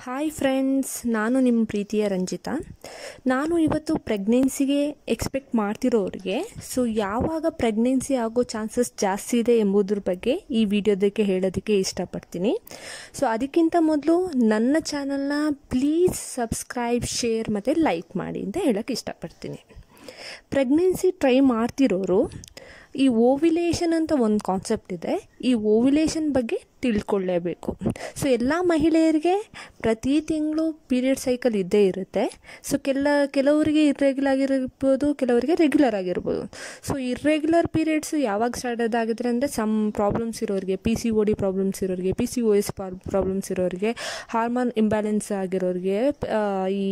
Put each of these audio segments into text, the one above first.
Hi friends, ನಾನು ನಿಮ್ಮ ಪ್ರೀತಿಯ ರಂಜಿತಾ. ನಾನು ಇವತ್ತು ಪ್ರೆಗ್ನೆನ್ಸಿಗೆ ಎಕ್ಸ್ಪೆಕ್ಟ್ ಮಾಡ್ತಿರೋರಿಗೆ ಯಾವಾಗ ಪ್ರೆಗ್ನೆನ್ಸಿ ಆಗೋ ಚಾನ್ಸಸ್ ಜಾಸ್ತಿ ಇದೆ ಎಂಬುದ್ರ ಬಗ್ಗೆ ಈ ವಿಡಿಯೋದಕ್ಕೆ ಹೇಳೋದಕ್ಕೆ ಇಷ್ಟಪಡ್ತೀನಿ. ಅದಕ್ಕಿಂತ ಮೊದಲು ನನ್ನ ಚಾನಲ್ನ ಪ್ಲೀಸ್ ಸಬ್ಸ್ಕ್ರೈಬ್, ಶೇರ್ ಮತ್ತು ಲೈಕ್ ಮಾಡಿ ಅಂತ ಹೇಳೋಕ್ಕೆ ಇಷ್ಟಪಡ್ತೀನಿ. ಪ್ರೆಗ್ನೆನ್ಸಿ ಟ್ರೈ ಮಾಡ್ತಿರೋರು ಈ ಓವ್ಯುಲೇಷನ್ ಅಂತ ಒಂದು ಕಾನ್ಸೆಪ್ಟ್ ಇದೆ. ಈ ಓವ್ಯುಲೇಷನ್ ಬಗ್ಗೆ ತಿಳ್ಕೊಳ್ಳೇಬೇಕು. ಎಲ್ಲ ಮಹಿಳೆಯರಿಗೆ ಪ್ರತಿ ತಿಂಗಳು ಪೀರಿಯಡ್ ಸೈಕಲ್ ಇದ್ದೇ ಇರುತ್ತೆ. ಕೆಲವರಿಗೆ ಇರ್ರೆಗ್ಯುಲರ್ ಆಗಿರ್ಬೋದು, ಕೆಲವರಿಗೆ ರೆಗ್ಯುಲರ್ ಆಗಿರ್ಬೋದು. ಇರ್ರೆಗ್ಯುಲರ್ ಪೀರಿಯಡ್ಸ್ ಯಾವಾಗ ಸ್ಟಾರ್ಟ್ ಆಗಿದ್ರೆ ಅಂದರೆ ಸಮ್ ಪ್ರಾಬ್ಲಮ್ಸ್ ಇರೋರಿಗೆ, PCOD ಪ್ರಾಬ್ಲಮ್ಸ್ ಇರೋರಿಗೆ, PCOS ಪ್ರಾಬ್ಲಮ್ಸ್ ಇರೋರಿಗೆ, ಹಾರ್ಮೋನ್ ಇಂಬ್ಯಾಲೆನ್ಸ್ ಆಗಿರೋರಿಗೆ ಈ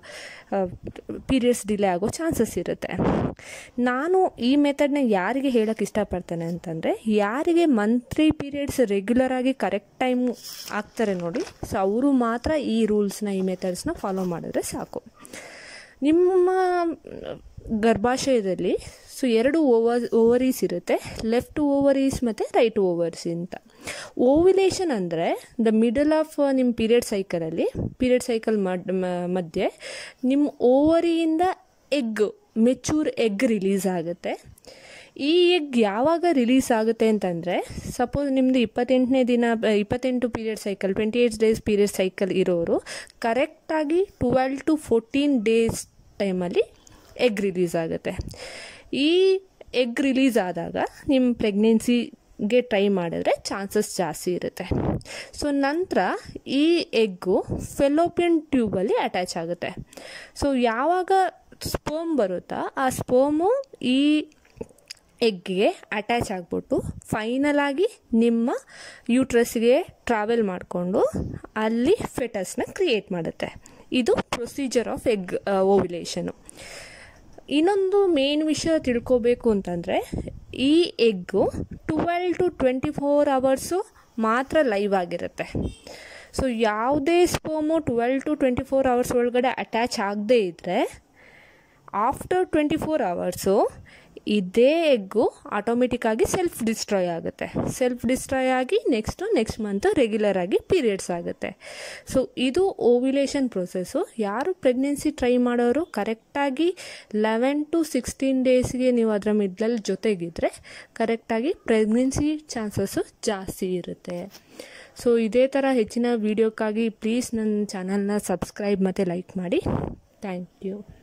ಪೀರಿಯಡ್ಸ್ ಡಿಲೇ ಆಗೋ ಚಾನ್ಸಸ್ ಇರುತ್ತೆ. ನಾನು ಈ ಮೆಥಡ್ನ ಯಾರಿಗೆ ಹೇಳೋಕ್ಕೆ ಇಷ್ಟಪಡ್ತೇನೆ ಅಂತಂದರೆ, ಯಾರಿಗೆ ಮಂತ್ಲಿ ಪೀರಿಯಡ್ಸ್ ರೆಗ್ಯುಲರ್ ಆಗಿ ಕರೆಕ್ಟ್ ಟೈಮ್ ಆಗ್ತಾರೆ ನೋಡಿ, ಅವರು ಮಾತ್ರ ಈ ರೂಲ್ಸ್ನ, ಈ ಮೆಥಡ್ಸ್ನ ಫಾಲೋ ಮಾಡಿದ್ರೆ ಸಾಕು. ನಿಮ್ಮ ಗರ್ಭಾಶಯದಲ್ಲಿ ಎರಡು ಓವರೀಸ್ ಇರುತ್ತೆ, ಲೆಫ್ಟ್ ಓವರೀಸ್ ಮತ್ತು ರೈಟ್ ಓವರ್ಸ್ ಅಂತ. ಓವ್ಯುಲೇಷನ್ ಅಂದರೆ ದ ಮಿಡಲ್ ಆಫ್ ನಿಮ್ಮ ಪೀರಿಯಡ್ ಸೈಕಲ್ ಮಧ್ಯೆ ನಿಮ್ಮ ಓವರಿಯಿಂದ ಮೆಚೂರ್ ಎಗ್ ರಿಲೀಸ್ ಆಗುತ್ತೆ. ಈ ಎಗ್ ಯಾವಾಗ ರಿಲೀಸ್ ಆಗುತ್ತೆ ಅಂತಂದರೆ, ಸಪೋಸ್ ನಿಮ್ಮದು 28 period cycle, 28 days period cycle ಇರೋರು ಕರೆಕ್ಟಾಗಿ 12 to 14 ಡೇಸ್ ಟೈಮಲ್ಲಿ ಎಗ್ ರಿಲೀಸ್ ಆಗುತ್ತೆ. ಈ ಎಗ್ ರಿಲೀಸ್ ಆದಾಗ ನಿಮ್ಮ ಪ್ರೆಗ್ನೆನ್ಸಿಗೆ ಟ್ರೈ ಮಾಡಿದ್ರೆ ಚಾನ್ಸಸ್ ಜಾಸ್ತಿ ಇರುತ್ತೆ. ನಂತರ ಈ ಎಗ್ಗು ಫೆಲೋಪಿಯನ್ ಟ್ಯೂಬಲ್ಲಿ ಅಟ್ಯಾಚ್ ಆಗುತ್ತೆ. ಯಾವಾಗ ಸ್ಪರ್ಮ್ ಬರುತ್ತಾ, ಆ ಸ್ಪರ್ಮು ಈ ಎಗ್ಗೆ ಅಟ್ಯಾಚ್ ಆಗಿಬಿಟ್ಟು ಫೈನಲ್ ಆಗಿ ನಿಮ್ಮ ಯೂಟ್ರಸ್ಗೆ ಟ್ರಾವೆಲ್ ಮಾಡಿಕೊಂಡು ಅಲ್ಲಿ ಫೆಟಸ್ನ ಕ್ರಿಯೇಟ್ ಮಾಡುತ್ತೆ. ಇದು ಪ್ರೊಸೀಜರ್ ಆಫ್ ಎಗ್ ಓವ್ಯುಲೇಷನು. ಇನ್ನೊಂದು ಮೇನ್ ವಿಷಯ ತಿಳ್ಕೋಬೇಕು ಅಂತಂದರೆ, ಈ ಎಗ್ಗು 12 to 24 hours ಮಾತ್ರ ಲೈವ್ ಆಗಿರುತ್ತೆ. ಯಾವುದೇ ಸ್ಪರ್ಮು 12 to 24 hours ಒಳಗಡೆ ಅಟ್ಯಾಚ್ ಆಗದೇ ಇದ್ದರೆ, ಆಫ್ಟರ್ 24 hours ಇದೇ ಎಗ್ಗು ಆಟೋಮೆಟಿಕ್ಕಾಗಿ ಸೆಲ್ಫ್ ಡಿಸ್ಟ್ರಾಯ್ ಆಗಿ ನೆಕ್ಸ್ಟ್ ಮಂತ್ ರೆಗ್ಯುಲರ್ ಆಗಿ ಪೀರಿಯಡ್ಸ್ ಆಗುತ್ತೆ. ಇದು ಓವ್ಯುಲೇಷನ್ ಪ್ರೊಸೆಸ್ಸು. ಯಾರು ಪ್ರೆಗ್ನೆನ್ಸಿ ಟ್ರೈ ಮಾಡೋರು ಕರೆಕ್ಟಾಗಿ 11 to 16 ಡೇಸ್ಗೆ ನೀವು ಅದರ ಮಿಡ್ಲಲ್ಲಿ ಜೊತೆಗಿದ್ರೆ ಕರೆಕ್ಟಾಗಿ ಪ್ರೆಗ್ನೆನ್ಸಿ ಚಾನ್ಸಸ್ಸು ಜಾಸ್ತಿ ಇರುತ್ತೆ. ಇದೇ ಥರ ಹೆಚ್ಚಿನ ವೀಡಿಯೋಕ್ಕಾಗಿ ಪ್ಲೀಸ್ ನನ್ನ ಚಾನಲ್ನ ಸಬ್ಸ್ಕ್ರೈಬ್ ಮತ್ತು ಲೈಕ್ ಮಾಡಿ. Thank you.